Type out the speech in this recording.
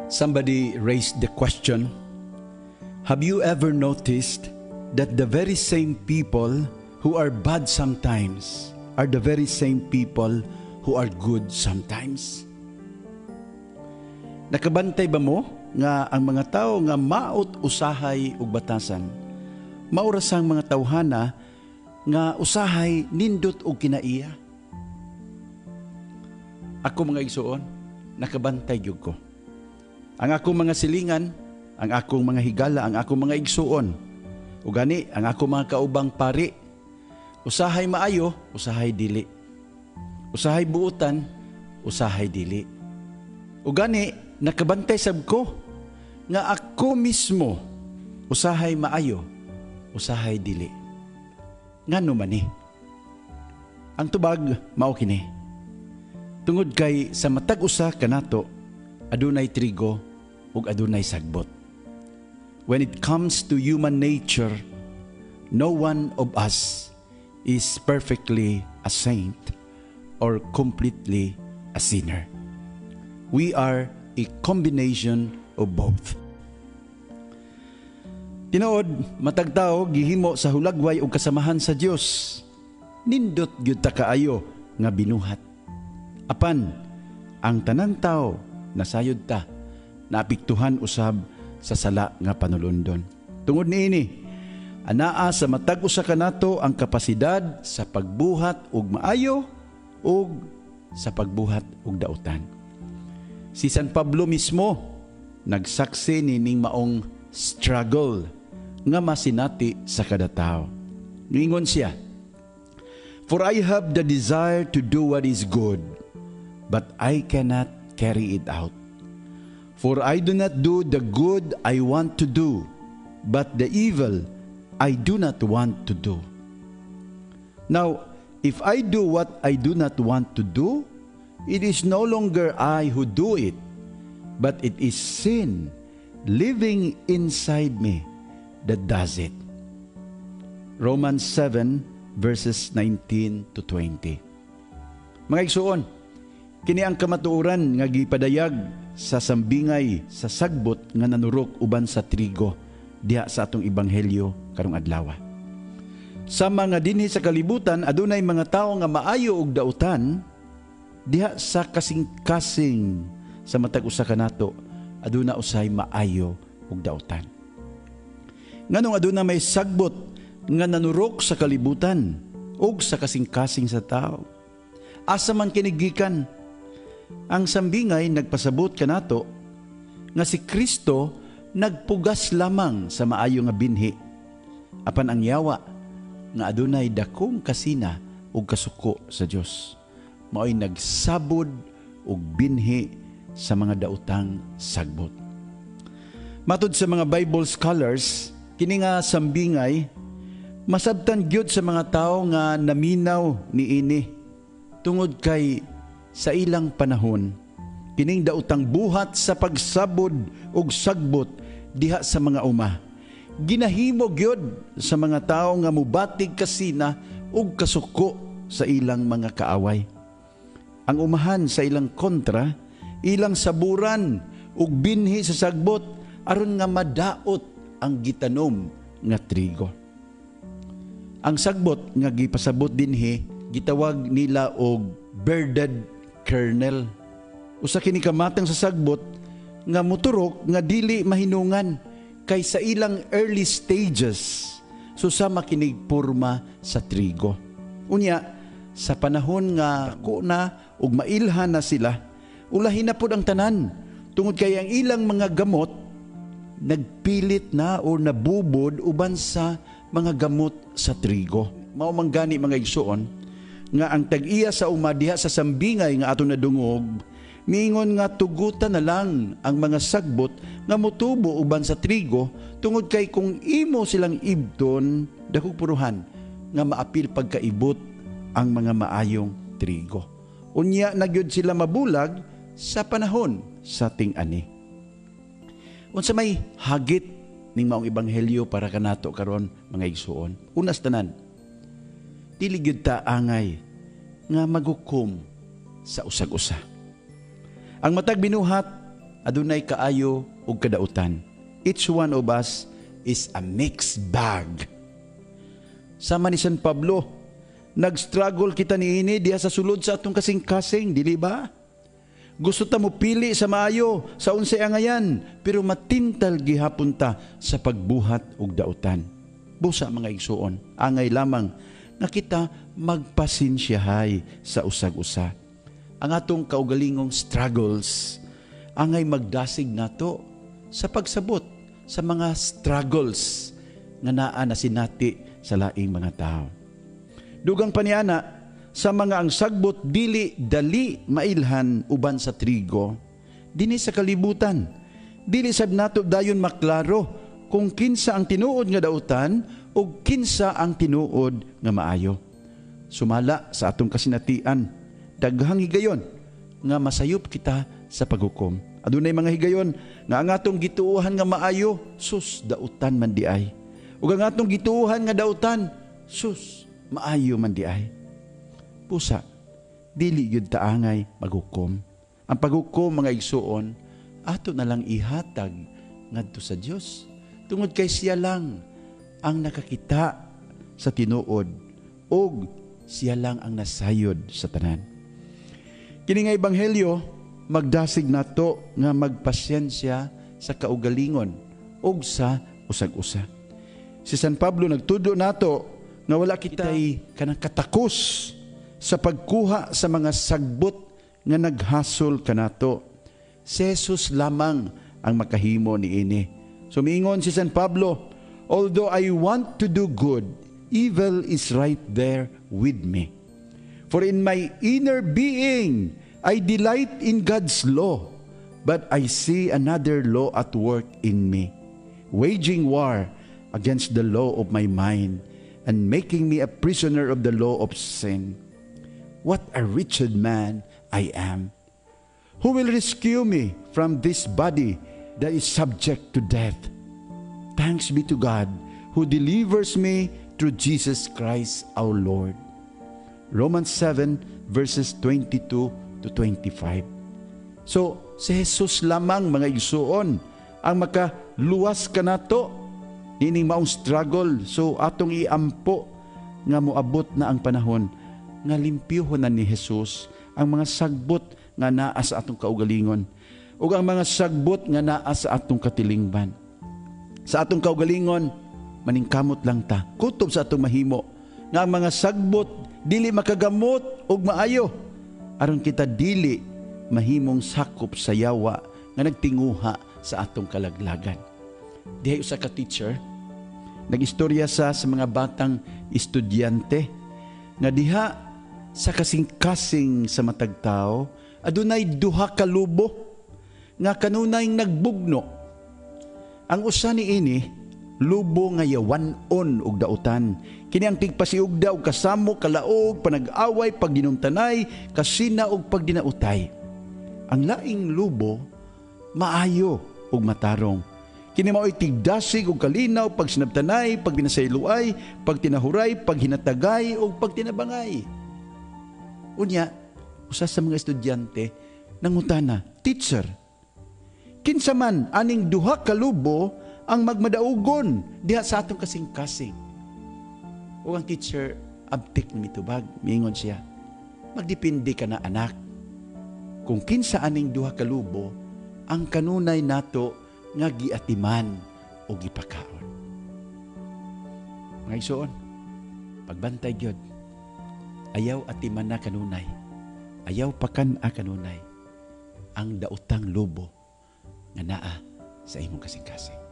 Somebody raised the question, have you ever noticed that the very same people who are bad sometimes are the very same people who are good sometimes? Nakabantay ba mo nga ang mga tao nga maot usahay ug batasan, maurasang mga tawhana nga usahay nindot og kinaiya? Ako mga igsuon, nakabantay gyud ko. Ang akong mga silingan, ang akong mga higala, ang akong mga igsuon, ug gani ang akong mga kaubang pari, usahay maayo, usahay dili. Usahay buutan, usahay dili. Ug gani nakabantay sab ko nga ako mismo usahay maayo, usahay dili. Ngano man ni? Ang tubag mao kini. Tungod kay sa matag usa kanato adunay trigo ug adunay sagbot. When it comes to human nature, no one of us is perfectly a saint or completely a sinner. We are a combination of both. Tinuod, matag tao gihimo sa hulagway ug kasamahan sa Dios. Nindot gyud ta kaayo nga binuhat. Apan ang tanang tao nasayod ta, naapektuhan usab sa sala nga panulundon. Tungod niini, anaa sa matag usa kanato ang kapasidad sa pagbuhat og maayo ug sa pagbuhat og dautan. Si San Pablo mismo nagsaksi nining maong struggle nga masinati sa kada tawo. Ningon siya, "For I have the desire to do what is good, but I cannot carry it out. For I do not do the good I want to do, but the evil I do not want to do. Now, if I do what I do not want to do, it is no longer I who do it, but it is sin living inside me that does it." Romans 7 verses 19 to 20. Mga igsuon, kini ang kamatuoran nga gipadayag sa sambingay sa sagbot nga nanurok uban sa trigo diha sa atong ebanghelyo karong adlaw. Sa mga dinhi sa kalibutan adunay mga tawo nga maayo og dautan, diha sa kasing-kasing sa matag usa kanato aduna usay maayo og dautan. Nganong aduna may sagbot nga nanurok sa kalibutan ug sa kasing-kasing sa tao. Asa man kini gikan? Ang sambingay nagpasabot kanato nga si Kristo nagpugas lamang sa maayo nga binhi. Apan ang yawa nga adunay dakong kasina ug kasuko sa Dios mao'y nagsabod og binhi sa mga daotang sagbot. Matud sa mga Bible scholars, kini nga sambingay masabtan gyud sa mga tawo nga naminaw niini tungod kay sa ilang panahon kining daotang buhat sa pagsabod ug sagbot diha sa mga uma ginahimo gyud sa mga tawo nga mubatig kasina ug kasuko sa ilang mga kaaway. Ang umahan sa ilang kontra, ilang saburan ug binhi sa sagbot aron nga madaot ang gitanom nga trigo. Ang sagbot nga gipasabot dinhi gitawag nila og bearded kernel. Usa kini kamatang sa sagbot nga moturok nga dili mahinungan kay sa ilang early stages susama kinig porma sa trigo. Unya sa panahon nga ako na ug mailhan na sila, ulahin na pod ang tanan tungod kay ang ilang mga gamot nagpilit na o nabubod uban sa mga gamot sa trigo. Mao man gani mga igsuon nga ang tag-iya sa uma diha sa sambingay nga ato nadungog, miingon nga tugutan na lang ang mga sagbot nga motubo uban sa trigo tungod kay kung imo silang ibton, dakog puruhan nga maapil pagkaibot ang mga maayong trigo. Unya na gyud sila mabulag sa panahon sa ting-ani. Unsa may hagit ning maong ebanghelyo para kanato karon mga igsuon? Unas tanan, dili gyud ta angay nga maghukom sa usag-usa. Ang matag binuhat adunay kaayo ug kadautan. Each one of us is a mixed bag. Sama ni San Pablo, nag-struggle kita niini diha sa sulod sa atong kasing-kasing, dili ba? Gusto ta mo pili sa maayo, sa unsay angayan, pero matintal gihapon ta sa pagbuhat ug dautan. Busa mga igsuon, angay lamang nga kita magpasensyahay sa usag-usa. Ang atong kaugalingong struggles, angay magdasig nato sa pagsabot sa mga struggles nga naa na sinati sa laing mga tao. Dugang paniana, sa mga ang sagbot dili dali mailhan uban sa trigo, dinhi sa kalibutan, dili sab nato dayon maklaro kung kinsa ang tinuod nga dautan o kinsa ang tinuod nga maayo. Sumala sa atong kasinatian, daghang higayon nga masayop kita sa paghukom. Adunay mga higayon nga ang atong gituohan nga maayo, sus, dautan man di ay. Ug ang atong gituohan nga dautan, sus, maayo man di ay. Pusa, dili yun taangay maghukom. Ang paghukom, mga igsuon, ato na lang ihatag ngadto sa Dios. Tungod kay siya lang ang nakakita sa tinuod ug siya lang ang nasayod sa tanan. Kini nga ebanghelyo, magdasig nato nga magpasyensya sa kaugalingon ug sa usag-usa. Si San Pablo nagtudlo nato nga wala kita'y kanang katakos sa pagkuha sa mga sagbot nga naghasol kanato. Si Jesus lamang ang makahimo niini. Sumiingon si San Pablo, although I want to do good, evil is right there with me. For in my inner being, I delight in God's law, but I see another law at work in me, waging war against the law of my mind and making me a prisoner of the law of sin. What a wretched man I am. Who will rescue me from this body that is subject to death? Thanks be to God who delivers me through Jesus Christ our Lord. Romans 7 verses 22 to 25. So, si Jesus lamang mga igsuon ang makaluwas kanato ining maong struggle. So, atong iampo nga moabot na ang panahon nga limpyuhon na ni Jesus ang mga sagbot nga naa sa atong kaugalingon ug ang mga sagbot nga naa sa atong katilingban. Sa atong kaugalingon, maningkamot lang ta, kutob sa atong mahimo nga ang mga sagbot dili makagamot ug maayo aron kita dili mahimong sakop sa yawa nga nagtinguha sa atong kalaglagan. Dihay usa ka teacher nagistorya sa mga batang estudyante nga diha sa kasing-kasing sa matag tao, adunay duha ka lubo nga kanunay nagbugno. Ang usa niini lubo nga yawan-on og dautan. Kini ang tigpasiugda og kasamo, kalaog, panag-away, pagdinumtanay, kasina og pagdinautay. Ang laing lubo maayo og matarong. Kini mao'y tigdasig og kalinaw, pagsinabtanay, pagbinasayluay, pagtinahuray, paghinatagay og pagtinabangay. Unya, usa sa mga estudyante nangutana, "Teacher, kinsa man aning duha ka lubo ang magmadaugon diha sa atong kasing-kasing?" O ang teacher abtik na mitubag, miingon siya, "Magdepende ka na anak. Kung kinsa aning duha ka lubo ang kanunay nato nga giatiman o gipakaon." Mga igsoon, pagbantay gyud, ayaw atiman na kanunay, ayaw pakan a kanunay ang daotang lubo nga naa sa imong kasing-kasing.